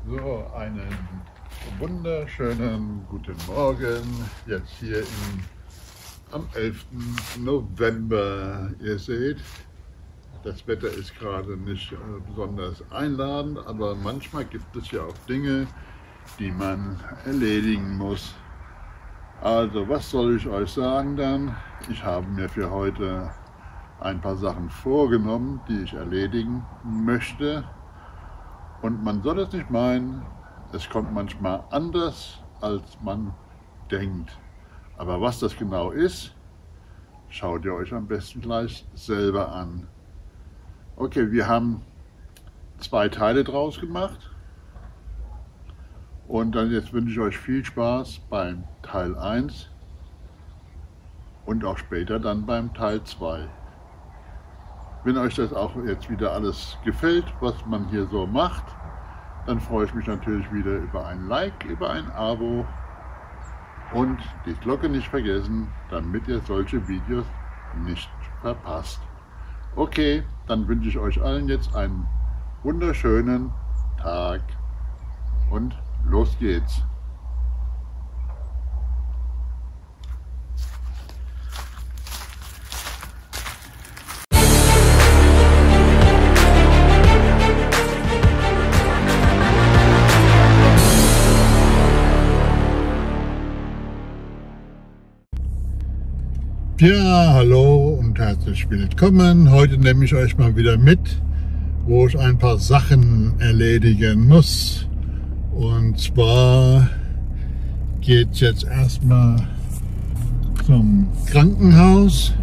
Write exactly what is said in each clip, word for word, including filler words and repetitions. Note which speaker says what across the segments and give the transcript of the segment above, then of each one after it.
Speaker 1: So, einen wunderschönen guten Morgen, jetzt hier in, am elften November. Ihr seht, das Wetter ist gerade nicht äh, besonders einladend, aber manchmal gibt es ja auch Dinge, die man erledigen muss. Also, was soll ich euch sagen dann? Ich habe mir für heute ein paar Sachen vorgenommen, die ich erledigen möchte. Und man soll es nicht meinen, es kommt manchmal anders, als man denkt. Aber was das genau ist, schaut ihr euch am besten gleich selber an. Okay, wir haben zwei Teile draus gemacht. Und dann jetzt wünsche ich euch viel Spaß beim Teil eins und auch später dann beim Teil zwei. Wenn euch das auch jetzt wieder alles gefällt, was man hier so macht, dann freue ich mich natürlich wieder über ein Like, über ein Abo und die Glocke nicht vergessen, damit ihr solche Videos nicht verpasst. Okay, dann wünsche ich euch allen jetzt einen wunderschönen Tag und los geht's. Ja, hallo und herzlich willkommen. Heute nehme ich euch mal wieder mit, wo ich ein paar Sachen erledigen muss. Und zwar geht es jetzt erstmal zum Krankenhaus,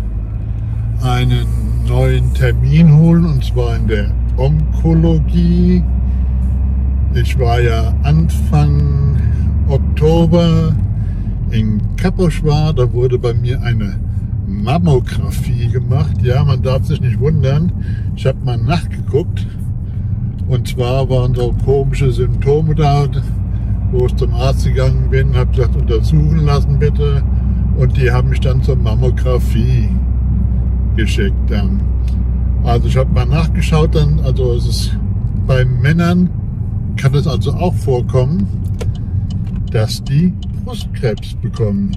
Speaker 1: einen neuen Termin holen, und zwar in der Onkologie. Ich war ja Anfang Oktober in Kaposvar, da wurde bei mir eine Mammographie gemacht. Ja, man darf sich nicht wundern. Ich habe mal nachgeguckt. Und zwar waren so komische Symptome da, wo ich zum Arzt gegangen bin, habe gesagt, untersuchen lassen bitte. Und die haben mich dann zur Mammographie geschickt dann. Also ich habe mal nachgeschaut dann, also es ist bei Männern kann es also auch vorkommen, dass die Brustkrebs bekommen.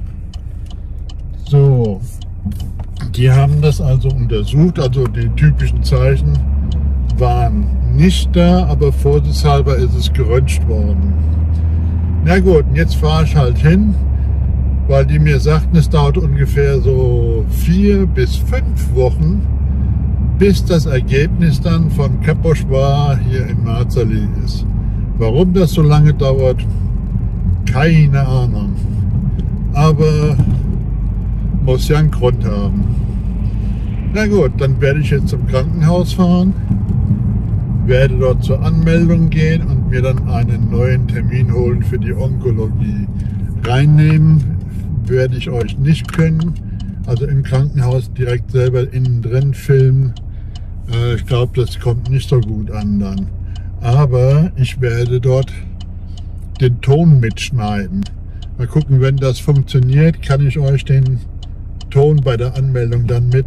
Speaker 1: So, die haben das also untersucht, also die typischen Zeichen waren nicht da, aber vorsichtshalber ist es geröntgt worden. Na gut, und jetzt fahre ich halt hin, weil die mir sagten, es dauert ungefähr so vier bis fünf Wochen, bis das Ergebnis dann von Kaposvar hier in Marzali ist. Warum das so lange dauert, keine Ahnung. Aber muss ja einen Grund haben. Na gut, dann werde ich jetzt zum Krankenhaus fahren, werde dort zur Anmeldung gehen und mir dann einen neuen Termin holen für die Onkologie. Reinnehmen werde ich euch nicht können, also im Krankenhaus direkt selber innen drin filmen. Äh, ich glaube, das kommt nicht so gut an dann. Aber ich werde dort den Ton mitschneiden. Mal gucken, wenn das funktioniert, kann ich euch den Ton bei der Anmeldung dann mit,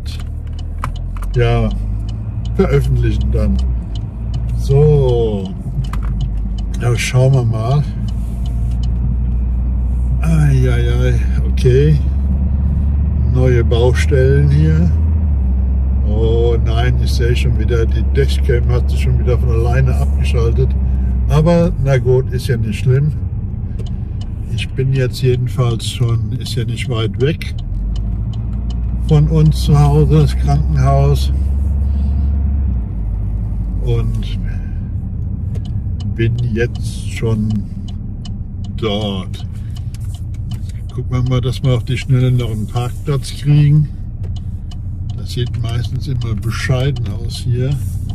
Speaker 1: ja, veröffentlichen dann. So, ja, schauen wir mal. Eieiei, okay. Neue Baustellen hier. Oh nein, ich sehe schon wieder, die Dashcam hat sich schon wieder von alleine abgeschaltet. Aber na gut, ist ja nicht schlimm. Ich bin jetzt jedenfalls schon, ist ja nicht weit weg von uns zu Hause, das Krankenhaus. Und bin jetzt schon dort. Gucken wir mal, dass wir auf die Schnelle noch einen Parkplatz kriegen. Das sieht meistens immer bescheiden aus hier.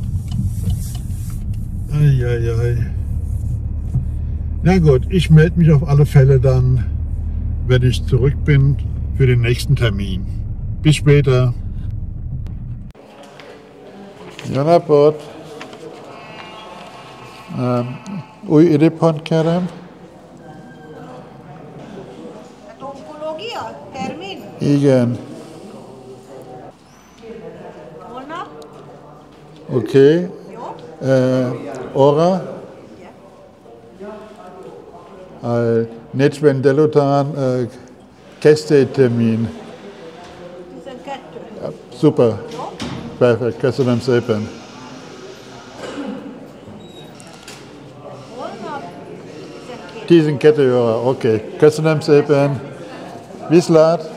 Speaker 1: Eieiei. Na gut, ich melde mich auf alle Fälle dann, wenn ich zurück bin für den nächsten Termin. Bis später. Janapot. Ui iripon kerem.
Speaker 2: Onkologia, termin.
Speaker 1: Igen.
Speaker 2: Holnap?
Speaker 1: Okay.
Speaker 2: Jó.
Speaker 1: Uh, Ora?
Speaker 2: Ja.
Speaker 1: Uh, negyven délután uh, kezdőtermin.
Speaker 2: tizenkettő.
Speaker 1: Ja, super, perfekt, köszönöm szépen.
Speaker 2: Holnap tizenkét.
Speaker 1: tizenkettő óra, oké, okay. Köszönöm szépen. Viszlát.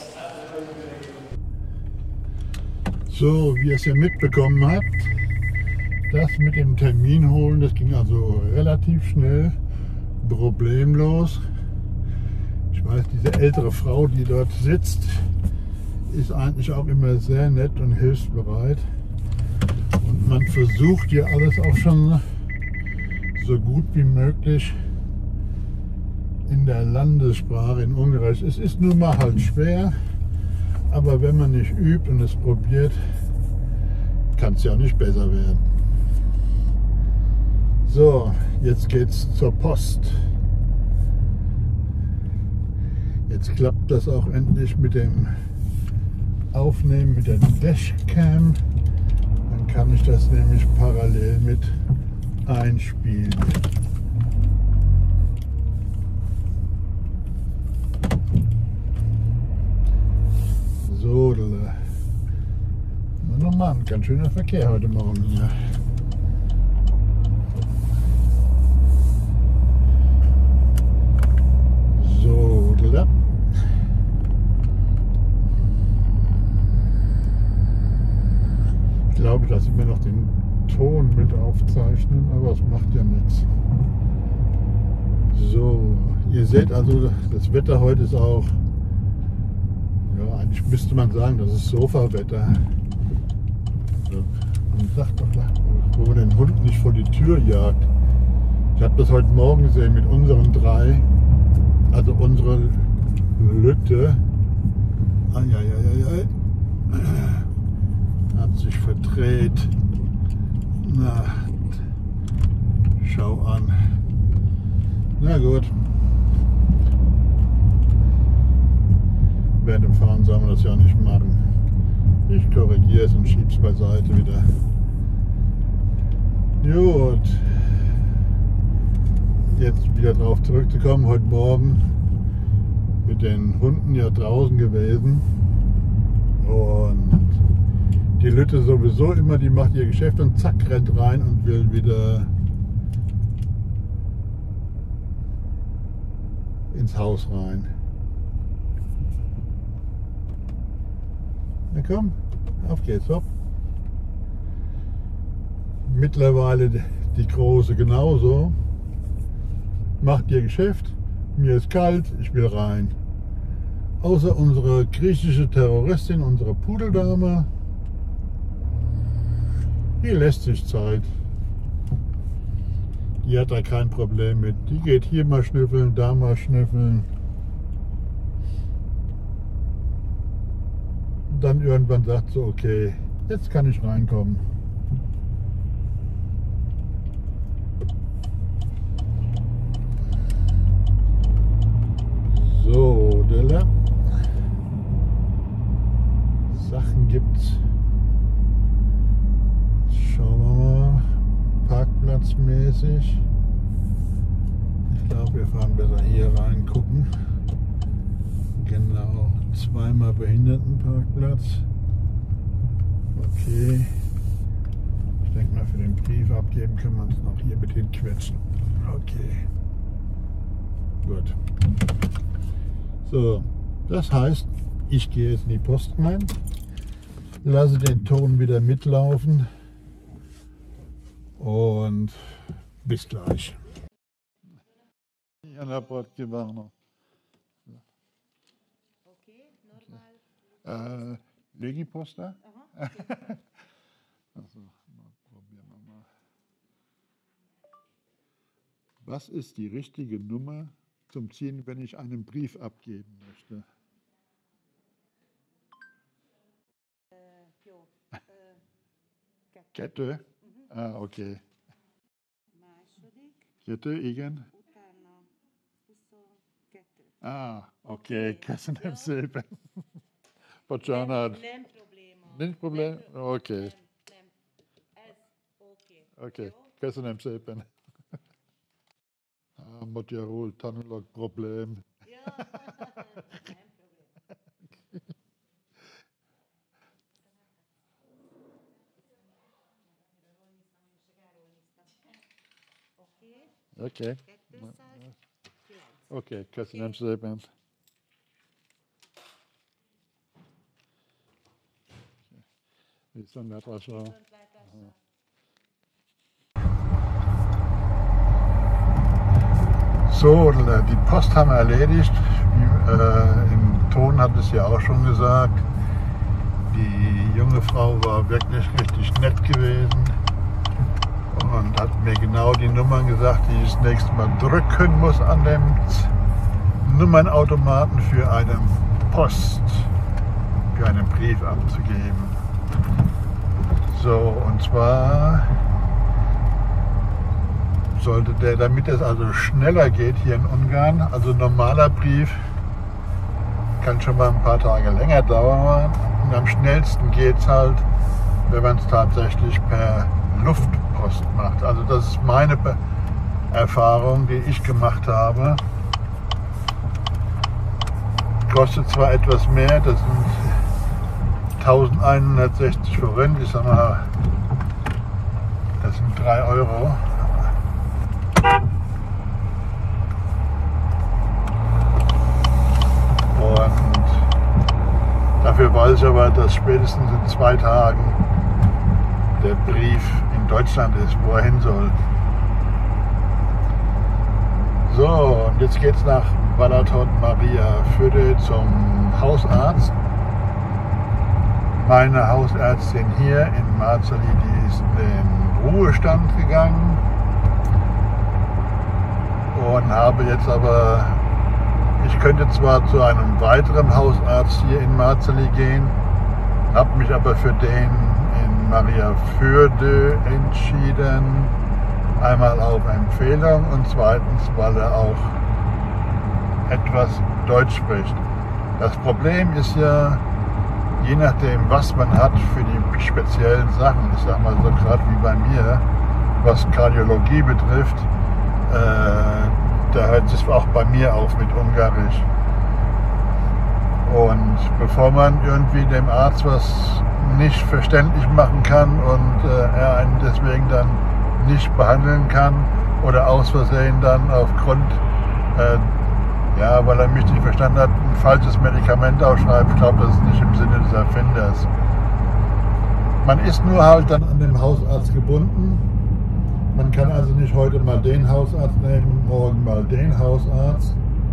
Speaker 1: So, wie ihr es ja mitbekommen habt, das mit dem Termin holen, das ging also relativ schnell, problemlos. Ich weiß, diese ältere Frau, die dort sitzt, ist eigentlich auch immer sehr nett und hilfsbereit. Und man versucht hier alles auch schon so gut wie möglich in der Landessprache in Ungarisch. Es ist nun mal halt schwer, aber wenn man nicht übt und es probiert, kann es ja nicht besser werden. So, jetzt geht's zur Post. Jetzt klappt das auch endlich mit dem Aufnehmen mit der Dashcam. Dann kann ich das nämlich parallel mit einspielen. So, na nochmal, ein ganz schöner Verkehr heute Morgen hier. So, da. Ich glaube, dass ich mir noch den Ton mit aufzeichnen, aber es macht ja nichts. So, ihr seht also, das Wetter heute ist auch, ja, eigentlich müsste man sagen, das ist Sofawetter. So, man sagt doch, wo man den Hund nicht vor die Tür jagt. Ich habe das heute Morgen gesehen mit unseren drei, also unsere Lütte. Eieieiei. Hat sich verdreht. Na, schau an. Na gut. Während dem Fahren soll man das ja nicht machen. Ich korrigiere es und schiebe es beiseite wieder. Gut. Jetzt wieder darauf zurückzukommen, heute Morgen mit den Hunden ja draußen gewesen. Und die Lütte sowieso immer, die macht ihr Geschäft und zack, rennt rein und will wieder ins Haus rein. Na komm, auf geht's, hopp. Mittlerweile die Große genauso. Macht ihr Geschäft, mir ist kalt, ich will rein. Außer unsere griechische Terroristin, unsere Pudeldame, die lässt sich Zeit. Die hat da kein Problem mit. Die geht hier mal schnüffeln, da mal schnüffeln. Und dann irgendwann sagt sie, okay, jetzt kann ich reinkommen. So, Della. Sachen gibt's. Schauen wir mal, parkplatzmäßig. Ich glaube, wir fahren besser hier rein gucken. Genau, zweimal Behindertenparkplatz. Okay. Ich denke mal, für den Brief abgeben können wir uns noch hier mit hinquetschen. Okay. Gut. So, das heißt, ich gehe jetzt in die Post rein, lasse den Ton wieder mitlaufen. Und bis gleich. Jana Portgivano.
Speaker 2: Okay, normal.
Speaker 1: Äh, Legiposta?
Speaker 2: Aha, okay.
Speaker 1: Also, mal probieren wir mal. Was ist die richtige Nummer zum Ziehen, wenn ich einen Brief abgeben möchte?
Speaker 2: Äh, jo, äh,
Speaker 1: Kette? Ah, okay.
Speaker 2: második,
Speaker 1: Kette, igen?
Speaker 2: utána huszonkettő.
Speaker 1: Ah, oké, köszönöm szépen. Bocsánat.
Speaker 2: Nem probléma.
Speaker 1: Nincs probléma?
Speaker 2: Nem probléma.
Speaker 1: Oké,
Speaker 2: Nem, nem. Ez oké.
Speaker 1: oké,
Speaker 2: Jó?
Speaker 1: köszönöm szépen. Modjarol-Tunnellock-Problem.
Speaker 2: Ja, kein Problem. Oké,
Speaker 1: Oké.
Speaker 2: kétszáz kilenc.
Speaker 1: Oké, köszönöm szépen. Viszontlátásra.
Speaker 2: Viszontlátásra.
Speaker 1: So, die Post haben wir erledigt. Wie, äh, im Ton hat es ja auch schon gesagt. Die junge Frau war wirklich richtig nett gewesen und hat mir genau die Nummern gesagt, die ich das nächste Mal drücken muss an dem Nummernautomaten für eine Post, für einen Brief abzugeben. So, und zwar sollte der, damit es also schneller geht hier in Ungarn, also ein normaler Brief kann schon mal ein paar Tage länger dauern und am schnellsten geht es halt, wenn man es tatsächlich per Luftpost macht. Also das ist meine Be- Erfahrung, die ich gemacht habe. Kostet zwar etwas mehr, das sind eintausendeinhundertsechzig Forint, ich sag mal, das sind drei Euro. Und dafür weiß ich aber, dass spätestens in zwei Tagen der Brief in Deutschland ist, wo er hin soll. So, und jetzt geht's nach Balaton Maria Fürde zum Hausarzt. Meine Hausärztin hier in Márzeli, die ist in den Ruhestand gegangen und habe jetzt aber, ich könnte zwar zu einem weiteren Hausarzt hier in Márzeli gehen, habe mich aber für den in Maria Fürde entschieden. Einmal auf Empfehlung und zweitens, weil er auch etwas Deutsch spricht. Das Problem ist ja, je nachdem, was man hat für die speziellen Sachen, ich sag mal so gerade wie bei mir, was Kardiologie betrifft, äh, da hört es auch bei mir auf mit Ungarisch. Und bevor man irgendwie dem Arzt was nicht verständlich machen kann und äh, er einen deswegen dann nicht behandeln kann oder aus Versehen dann aufgrund, äh, ja, weil er mich nicht verstanden hat, ein falsches Medikament aufschreibt, ich glaube, das ist nicht im Sinne des Erfinders. Man ist nur halt dann an dem Hausarzt gebunden. Man kann also nicht heute mal den Hausarzt nehmen, morgen mal den Hausarzt.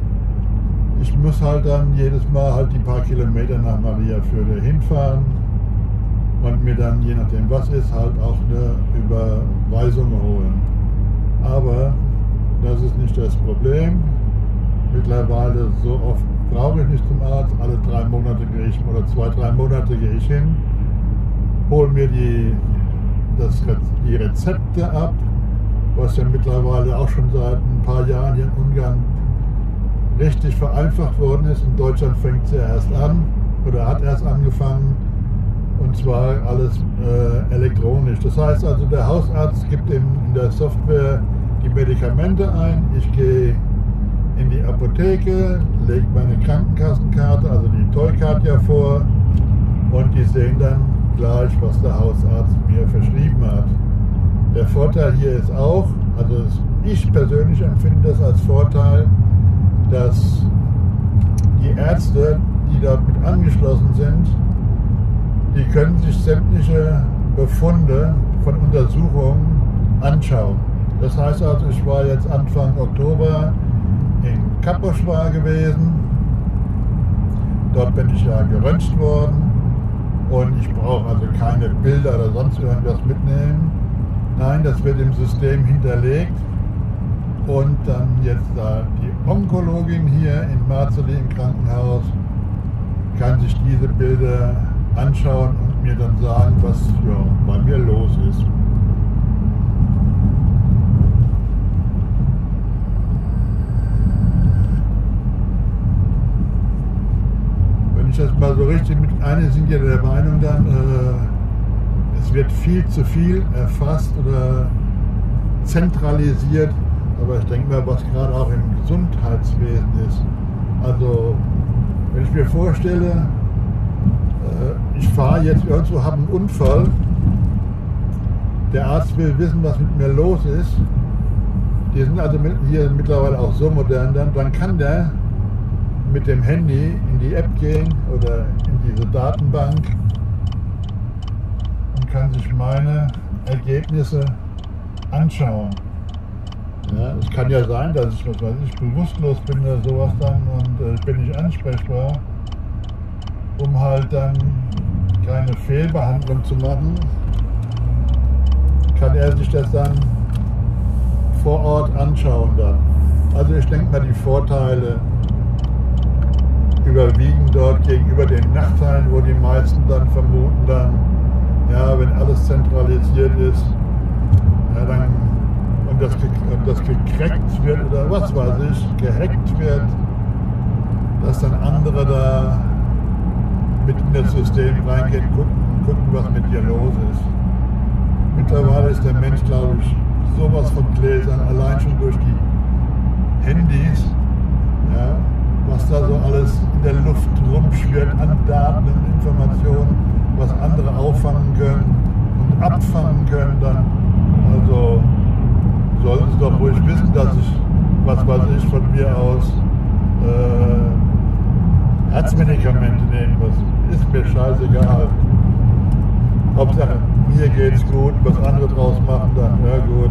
Speaker 1: Ich muss halt dann jedes Mal halt die paar Kilometer nach Maria Fürde hinfahren und mir dann, je nachdem was ist, halt auch eine Überweisung holen. Aber das ist nicht das Problem. Mittlerweile so oft brauche ich nicht zum Arzt. Alle drei Monate gehe ich, oder zwei, drei Monate gehe ich hin, hole mir die, das, die Rezepte ab, was ja mittlerweile auch schon seit ein paar Jahren hier in Ungarn richtig vereinfacht worden ist. In Deutschland fängt es ja erst an oder hat erst angefangen, und zwar alles äh, elektronisch. Das heißt also, der Hausarzt gibt in, in der Software die Medikamente ein, ich gehe in die Apotheke, lege meine Krankenkassenkarte, also die Tollkarte vor, und die sehen dann gleich, was der Hausarzt mir verschrieben hat. Der Vorteil hier ist auch, also ich persönlich empfinde das als Vorteil, dass die Ärzte, die dort mit angeschlossen sind, die können sich sämtliche Befunde von Untersuchungen anschauen. Das heißt also, ich war jetzt Anfang Oktober in Kaposvár gewesen. Dort bin ich ja geröntgt worden und ich brauche also keine Bilder oder sonst irgendwas mitnehmen. Nein, das wird im System hinterlegt und dann jetzt da die Onkologin hier in Márzeli im Krankenhaus kann sich diese Bilder anschauen und mir dann sagen, was ja, bei mir los ist. Wenn ich das mal so richtig mit, einige sind ja der Meinung dann, äh, es wird viel zu viel erfasst oder zentralisiert aber ich denke mal, was gerade auch im Gesundheitswesen ist. Also, wenn ich mir vorstelle, äh, ich fahre jetzt irgendwo, habe einen Unfall, der Arzt will wissen, was mit mir los ist. Die sind also mit, hier mittlerweile auch so modern, dann, dann kann der mit dem Handy in die App gehen oder in diese Datenbank und kann sich meine Ergebnisse anschauen. Ja, es kann ja sein, dass ich, was weiß ich, bewusstlos bin oder sowas dann und äh, ich bin nicht ansprechbar, um halt dann keine Fehlbehandlung zu machen, kann er sich das dann vor Ort anschauen dann. Also ich denke mal, die Vorteile überwiegen dort gegenüber den Nachteilen, wo die meisten dann vermuten dann, ja, wenn alles zentralisiert ist, ja, dann, und, das, und das gecrackt wird oder was weiß ich, gehackt wird, dass dann andere da mit in das System reingehen, gucken, gucken, was mit dir los ist. Mittlerweile ist der Mensch, glaube ich, sowas von Gläsern, allein schon durch die Handys, ja, was da so alles in der Luft rumschwirrt an Daten und Informationen, was andere auffangen können und abfangen können dann. Also sollten sie doch ruhig wissen, dass ich, was weiß ich, von mir aus äh, Herzmedikamente nehmen muss. Ist mir scheißegal. Hauptsache, mir geht's gut, was andere draus machen, dann, ja gut.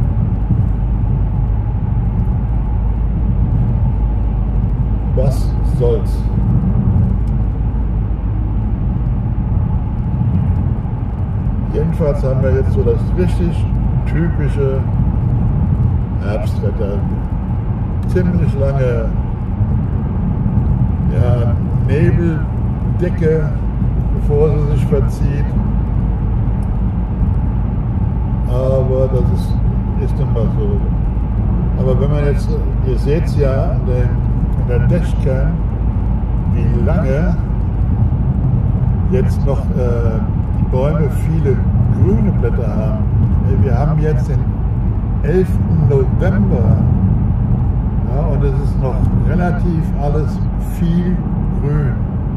Speaker 1: Was soll's? Jedenfalls haben wir jetzt so das richtig typische Herbstwetter. Ziemlich lange ja, Nebeldecke, bevor sie sich verzieht. Aber das ist, ist nun mal so. Aber wenn man jetzt, ihr seht es ja an der, an der Dashcam, wie lange jetzt noch äh, die Bäume viele grüne Blätter haben. Wir haben jetzt den elften November, ja, und es ist noch relativ alles viel grün.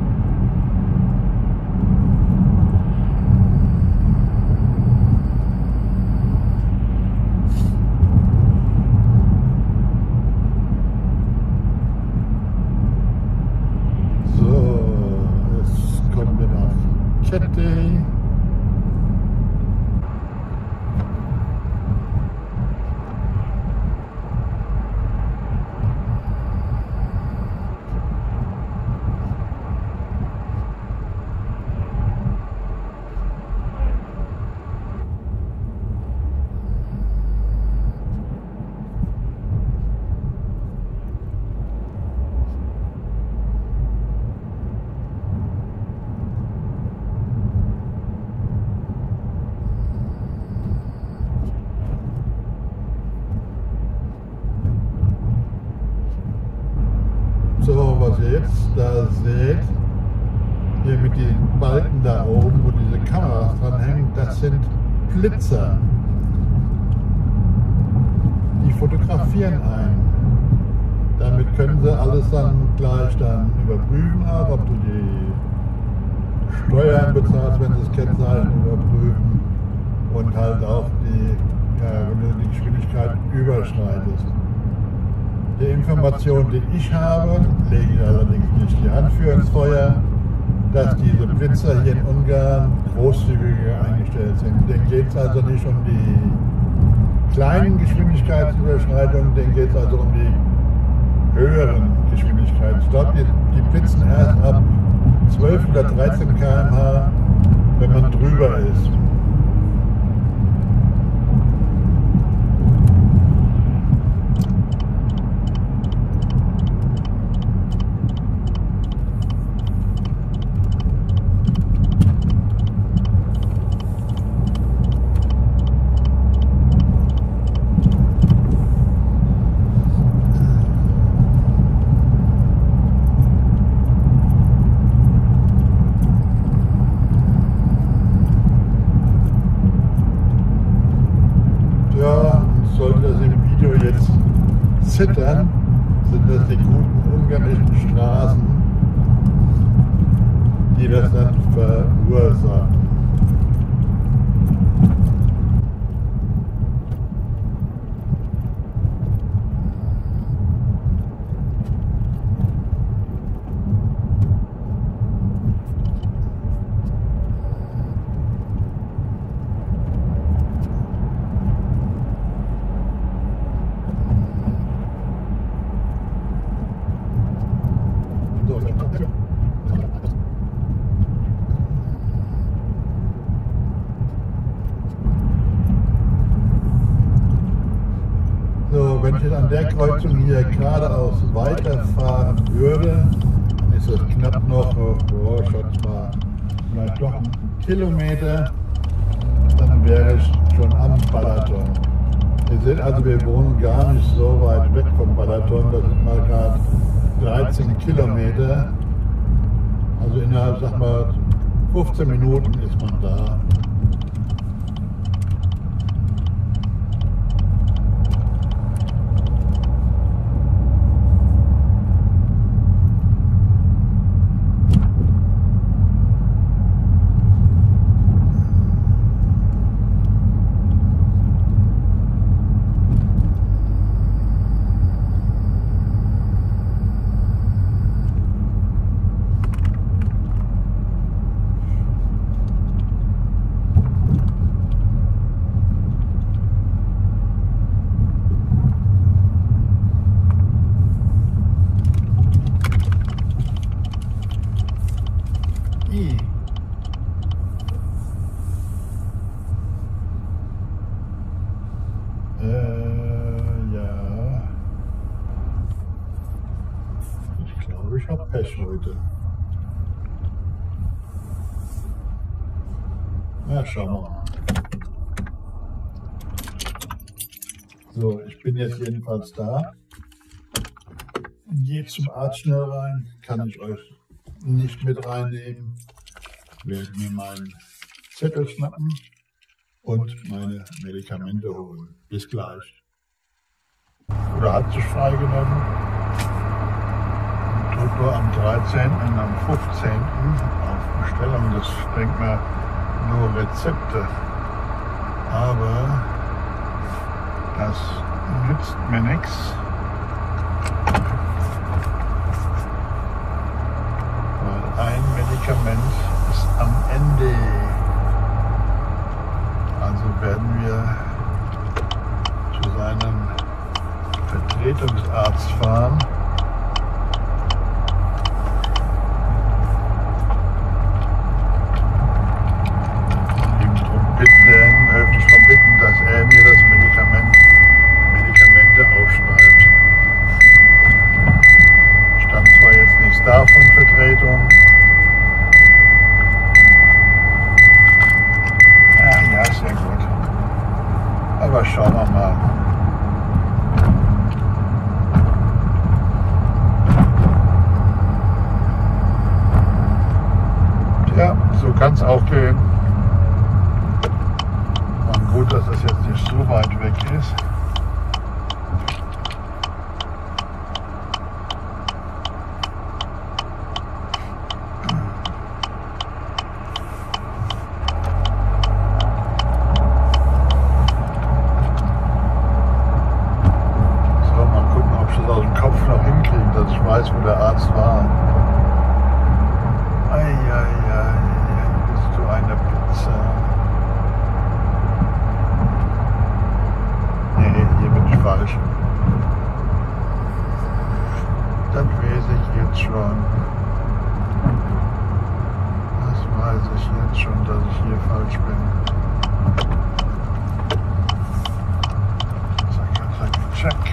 Speaker 1: Kette. So, was ihr jetzt da seht, hier mit den Balken da oben, wo diese Kameras dran hängen, das sind Blitzer. Die fotografieren ein. Damit können sie alles dann gleich dann überprüfen, auch ob du die Steuern bezahlst, wenn sie das Kennzeichen überprüfen, und halt auch die, ja, wenn du die Geschwindigkeit überschreitest. Die Information, die ich habe, lege ich allerdings nicht die Hand für ins Feuer, dass diese Blitzer hier in Ungarn großzügiger eingestellt sind. Denen geht es also nicht um die kleinen Geschwindigkeitsüberschreitungen, denen geht es also um die höheren Geschwindigkeiten. Ich glaube, die, die blitzen erst ab zwölf oder dreizehn Kilometer pro Stunde, wenn man drüber ist. Zittern, sind das die guten ungemischten Straßen, die das dann verursachen. So, wenn ich jetzt an der Kreuzung hier geradeaus weiterfahren würde, dann ist das knapp noch, oh, schätze mal, vielleicht doch einen Kilometer, dann wäre ich schon am Balaton. Ihr seht also, wir wohnen gar nicht so weit weg vom Balaton, das sind mal gerade dreizehn Kilometer. Also innerhalb, sag mal, fünfzehn Minuten ist man da. Ich habe Pech heute. Na, schauen wir mal. So, ich bin jetzt jedenfalls da. Geht zum Arzt schnell rein. Kann ich euch nicht mit reinnehmen. Werde mir meinen Zettel schnappen und meine Medikamente holen. Bis gleich. Oder hat sich freigenommen. Nur am dreizehnten und am fünfzehnten auf Bestellung, das bringt mir nur Rezepte. Aber das nützt mir nichts, weil ein Medikament ist am Ende. Also werden wir zu seinem Vertretungsarzt fahren. Bitten, höflich darum bitten, dass er mir das Medikament, Medikamente aufschreibt. Stand zwar jetzt nichts da von Vertretung. Ja, ja, sehr gut. Aber schauen wir mal. Ja, so kann es auch gehen. Gut, dass das jetzt nicht so weit weg ist. So, mal gucken, ob ich das aus dem Kopf noch hinkriege, dass ich weiß, wo der Arzt war. Eieiei, bist du eine Pizza. Hier bin ich falsch. Das weiß ich jetzt schon. Das weiß ich jetzt schon, dass ich hier falsch bin. Zack, zack, zack.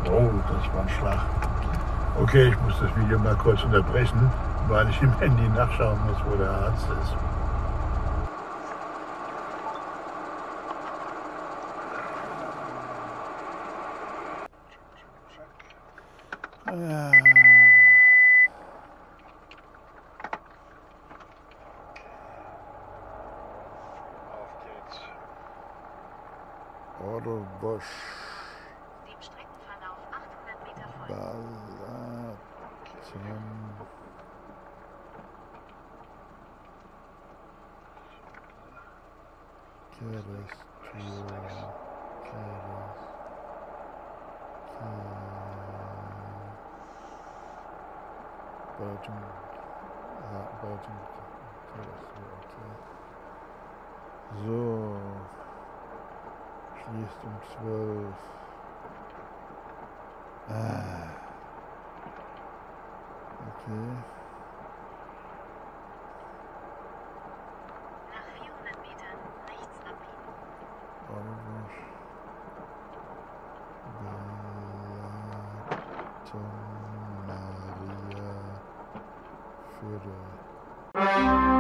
Speaker 1: Oh, das war ein Schlag. Okay, ich muss das Video mal kurz unterbrechen, weil ich im Handy nachschauen muss, wo der Arzt ist. Ja. Auf geht's. Otto Bosch.
Speaker 2: Dem Streckenverlauf achthundert Meter folgen.
Speaker 1: Balaton. Keres, Keres, Keres, Belgium, ja, Belgium, Keres, okay. So, schließt um zwölf. Ah. Okay.
Speaker 2: Nach vierhundert Metern rechts abbiegen.
Speaker 1: Orbusch. Balaton, Maria, Fürde.